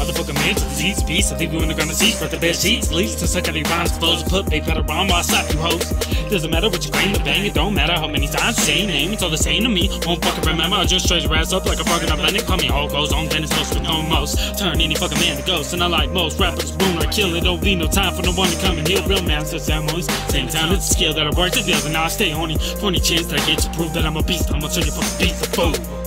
Motherfucker man to disease beast, I leave you in the ground of seats, but the best sheets leads to suck at these rhymes, flows, put they pedal around while I slap you hoes. Doesn't matter what you claim to bang, it don't matter how many times you say name, it's all the same to me. Won't fucking remember, I just straight your ass up like a fucking Atlantic. Call me all goes on, then it's close with no most. Turn any fucking man to ghost, and I like most rappers boom or kill it. Don't be no time for no one to come and heal. Real master ceremonies, same time it's a skill that I work to deal, and now I stay on it. For any chance that I get to prove that I'm a beast, I'm gonna turn you fucking beast of food.